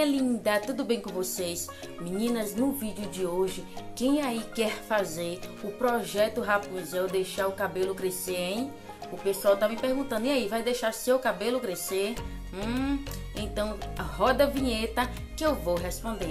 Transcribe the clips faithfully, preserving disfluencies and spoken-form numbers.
minha linda, tudo bem com vocês? Meninas, no vídeo de hoje, quem aí quer fazer o projeto Rapunzel, deixar o cabelo crescer, hein? O pessoal tá me perguntando, e aí, vai deixar seu cabelo crescer? Hum, então roda a vinheta que eu vou responder.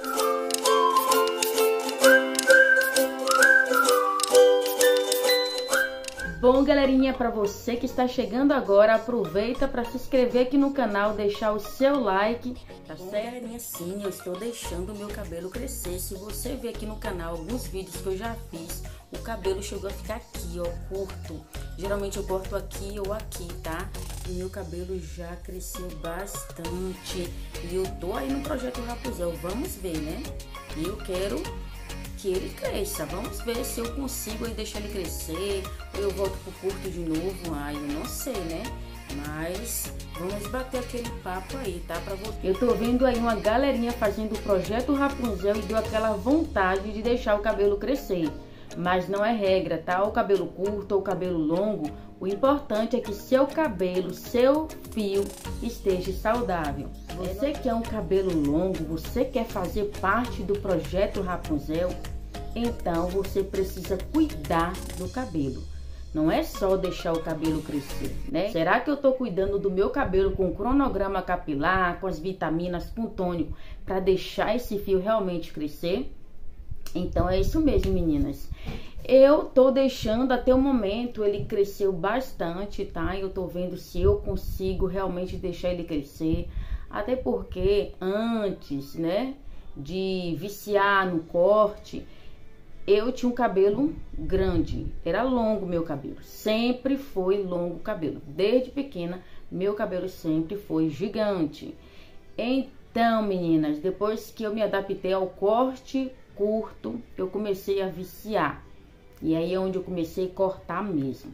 Bom, galerinha, para você que está chegando agora, aproveita para se inscrever aqui no canal, deixar o seu like, tá certo? Bom, galerinha, sim, eu estou deixando o meu cabelo crescer. Se você ver aqui no canal alguns vídeos que eu já fiz, o cabelo chegou a ficar aqui, ó, curto. Geralmente eu corto aqui ou aqui, tá? E meu cabelo já cresceu bastante. E eu tô aí no projeto Rapunzel, vamos ver, né? E eu quero que ele cresça. Vamos ver se eu consigo aí deixar ele crescer, ou eu volto pro curto de novo. Ai, eu não sei, né? Mas vamos bater aquele papo aí, tá? Pra você. Eu tô vendo aí uma galerinha fazendo o projeto Rapunzel e deu aquela vontade de deixar o cabelo crescer. Mas não é regra, tá? O cabelo curto ou o cabelo longo, o importante é que seu cabelo, seu fio esteja saudável. Você quer um cabelo longo, você quer fazer parte do projeto Rapunzel, então você precisa cuidar do cabelo. Não é só deixar o cabelo crescer, né? Será que eu tô cuidando do meu cabelo com cronograma capilar, com as vitaminas, com tônico, para deixar esse fio realmente crescer? Então é isso mesmo, meninas. Eu tô deixando até o momento, ele cresceu bastante, tá? Eu tô vendo se eu consigo realmente deixar ele crescer. Até porque antes, né, de viciar no corte, eu tinha um cabelo grande. Era longo meu cabelo. Sempre foi longo o cabelo. Desde pequena, meu cabelo sempre foi gigante. Então, meninas, depois que eu me adaptei ao corte curto, eu comecei a viciar. E aí é onde eu comecei a cortar mesmo.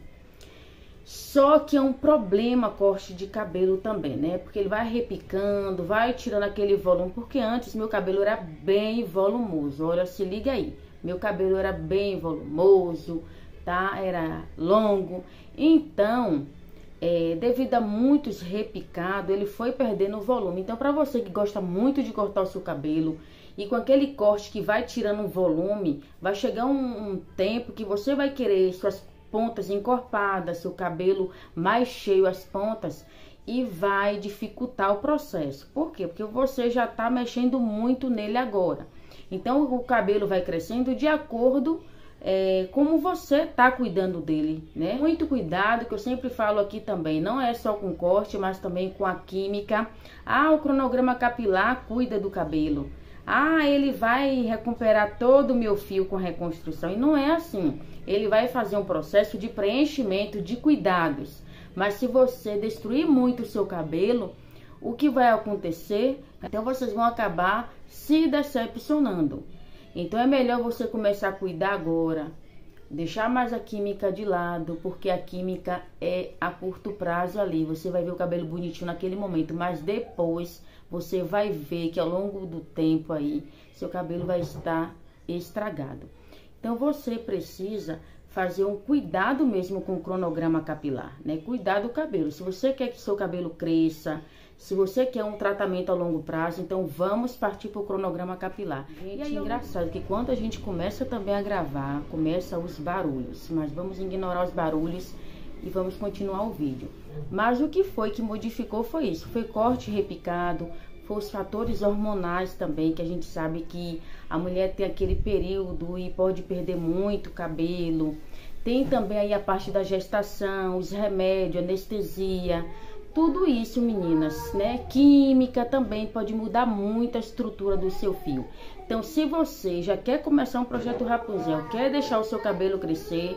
Só que é um problema corte de cabelo também, né? Porque ele vai repicando, vai tirando aquele volume. Porque antes meu cabelo era bem volumoso. Olha, se liga aí. Meu cabelo era bem volumoso, tá? Era longo. Então, é, devido a muitos repicados, ele foi perdendo o volume. Então, para você que gosta muito de cortar o seu cabelo, e com aquele corte que vai tirando o volume, vai chegar um, um tempo que você vai querer suas pontas encorpadas, seu cabelo mais cheio as pontas, e vai dificultar o processo. Por quê? Porque você já tá mexendo muito nele agora. Então o cabelo vai crescendo de acordo é, como você tá cuidando dele, né? Muito cuidado, que eu sempre falo aqui também, não é só com corte, mas também com a química. Ah, o cronograma capilar cuida do cabelo. Ah, ele vai recuperar todo o meu fio com reconstrução. E não é assim. Ele vai fazer um processo de preenchimento, de cuidados. Mas se você destruir muito o seu cabelo, o que vai acontecer? Então vocês vão acabar se decepcionando. Então é melhor você começar a cuidar agora. Deixar mais a química de lado, porque a química é a curto prazo ali. Você vai ver o cabelo bonitinho naquele momento, mas depois você vai ver que ao longo do tempo aí, seu cabelo vai estar estragado. Então você precisa fazer um cuidado mesmo com o cronograma capilar, né? Cuidar do cabelo. Se você quer que seu cabelo cresça, se você quer um tratamento a longo prazo, então vamos partir para o cronograma capilar. Gente, e aí, engraçado que quando a gente começa também a gravar, começa os barulhos, mas vamos ignorar os barulhos e vamos continuar o vídeo. Mas o que foi que modificou foi isso, foi corte repicado, foi os fatores hormonais também, que a gente sabe que a mulher tem aquele período e pode perder muito cabelo. Tem também aí a parte da gestação, os remédios, anestesia. Tudo isso, meninas, né? Química também pode mudar muito a estrutura do seu fio. Então, se você já quer começar um projeto Rapunzel, quer deixar o seu cabelo crescer,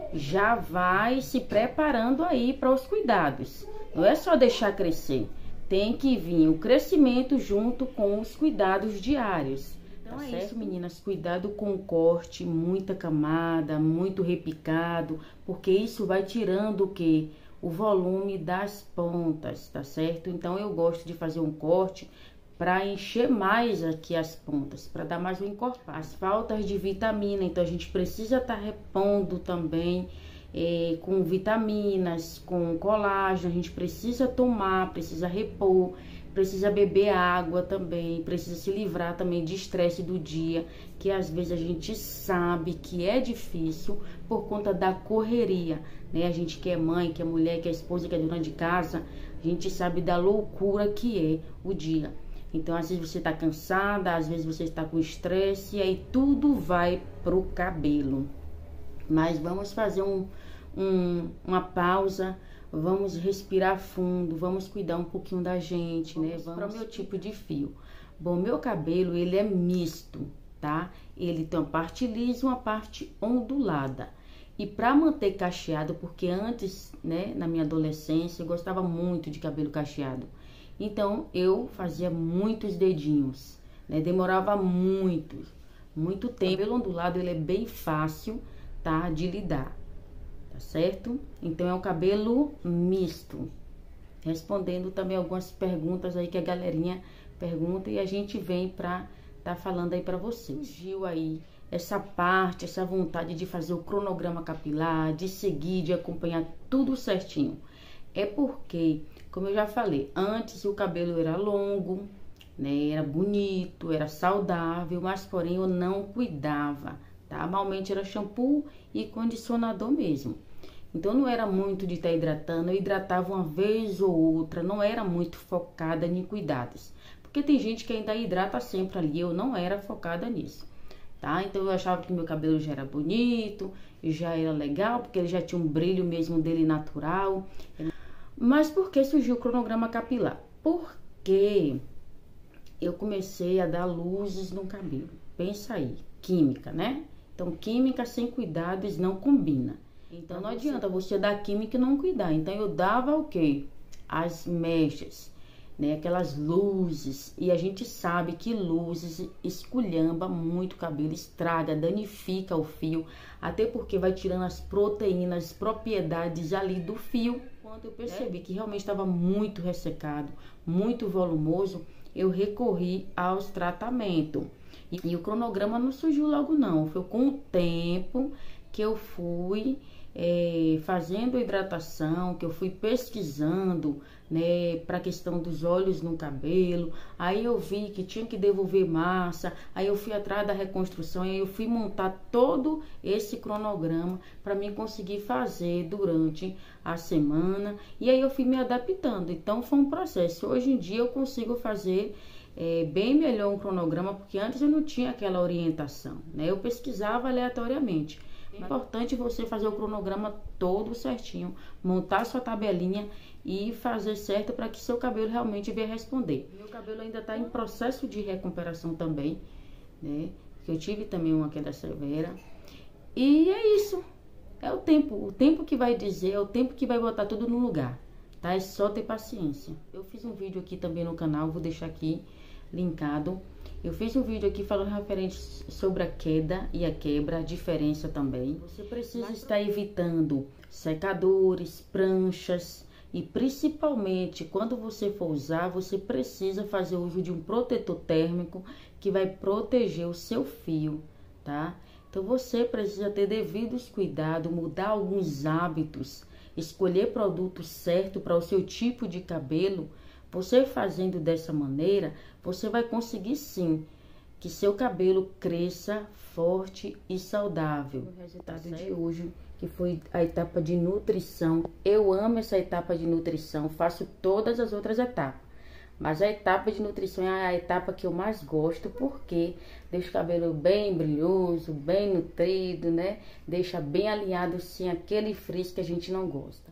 já vai se preparando aí para os cuidados. Não é só deixar crescer. Tem que vir o crescimento junto com os cuidados diários. Então tá é certo? Isso, meninas. Cuidado com o corte, muita camada, muito repicado, porque isso vai tirando o quê? O volume das pontas, tá certo? Então eu gosto de fazer um corte para encher mais aqui as pontas, para dar mais um encorpado. As faltas de vitamina, então a gente precisa estar tá repondo também é, com vitaminas, com colágeno, a gente precisa tomar, precisa repor. precisa beber água também, precisa se livrar também de estresse do dia, que às vezes a gente sabe que é difícil por conta da correria, né? A gente que é mãe, que é mulher, que é esposa, que é dona de casa, a gente sabe da loucura que é o dia. Então, às vezes você tá cansada, às vezes você está com estresse, e aí tudo vai pro cabelo. Mas vamos fazer um, um, uma pausa, vamos respirar fundo, vamos cuidar um pouquinho da gente, né? Vamos para o meu tipo de fio. Bom, meu cabelo, ele é misto, tá? Ele tem uma parte lisa e uma parte ondulada. E para manter cacheado, porque antes, né, na minha adolescência, eu gostava muito de cabelo cacheado. Então, eu fazia muitos dedinhos, né? Demorava muito, muito tempo. O cabelo ondulado, ele é bem fácil, tá? De lidar, tá certo? Então, é um cabelo misto. Respondendo também algumas perguntas aí que a galerinha pergunta e a gente vem pra tá falando aí pra vocês. Surgiu aí essa parte, essa vontade de fazer o cronograma capilar, de seguir, de acompanhar tudo certinho. É porque, como eu já falei, antes o cabelo era longo, né, era bonito, era saudável, mas porém eu não cuidava, tá? Normalmente era shampoo e condicionador mesmo. Então não era muito de estar hidratando, eu hidratava uma vez ou outra, não era muito focada em cuidados. Porque tem gente que ainda hidrata sempre ali, eu não era focada nisso, tá? Então eu achava que meu cabelo já era bonito, já era legal, porque ele já tinha um brilho mesmo dele natural. Mas por que surgiu o cronograma capilar? Porque eu comecei a dar luzes no cabelo. Pensa aí, química, né? Então, química sem cuidados não combina. Então, não adianta você dar química e não cuidar. Então, eu dava o quê? As mechas, né? Aquelas luzes. E a gente sabe que luzes esculhamba muito o cabelo, estraga, danifica o fio. Até porque vai tirando as proteínas, as propriedades ali do fio. Quando eu percebi que realmente estava muito ressecado, muito volumoso, eu recorri aos tratamentos. E, e o cronograma não surgiu logo não, foi com o tempo que eu fui é, fazendo a hidratação, que eu fui pesquisando, né, para a questão dos óleos no cabelo. Aí eu vi que tinha que devolver massa, aí eu fui atrás da reconstrução, aí eu fui montar todo esse cronograma para mim conseguir fazer durante a semana, e aí eu fui me adaptando. Então foi um processo. Hoje em dia eu consigo fazer é, bem melhor um cronograma, porque antes eu não tinha aquela orientação, né? Eu pesquisava aleatoriamente. É importante você fazer o cronograma todo certinho, montar sua tabelinha e fazer certo para que seu cabelo realmente venha responder. Meu cabelo ainda está em processo de recuperação também, né? Porque eu tive também uma queda severa. E é isso. É o tempo. O tempo que vai dizer, é o tempo que vai botar tudo no lugar, tá? É só ter paciência. Eu fiz um vídeo aqui também no canal, vou deixar aqui linkado. Eu fiz um vídeo aqui falando referente sobre a queda e a quebra, a diferença também. Você precisa estar evitando secadores, pranchas e principalmente quando você for usar, você precisa fazer uso de um protetor térmico que vai proteger o seu fio, tá? Então você precisa ter devidos cuidados, mudar alguns hábitos, escolher produto certo para o seu tipo de cabelo. Você fazendo dessa maneira, você vai conseguir sim que seu cabelo cresça forte e saudável. O resultado de hoje, que foi a etapa de nutrição. Eu amo essa etapa de nutrição, faço todas as outras etapas. Mas a etapa de nutrição é a etapa que eu mais gosto, porque deixa o cabelo bem brilhoso, bem nutrido, né? Deixa bem alinhado, sim, aquele frizz que a gente não gosta.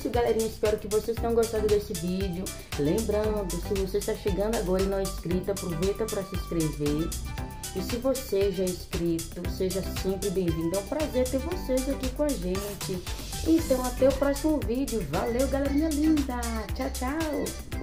galerinha, espero que vocês tenham gostado desse vídeo. Lembrando, se você está chegando agora e não é inscrito, aproveita para se inscrever. E se você já é inscrito, seja sempre bem-vindo. É um prazer ter vocês aqui com a gente. Então, até o próximo vídeo. Valeu, galerinha linda. Tchau, tchau.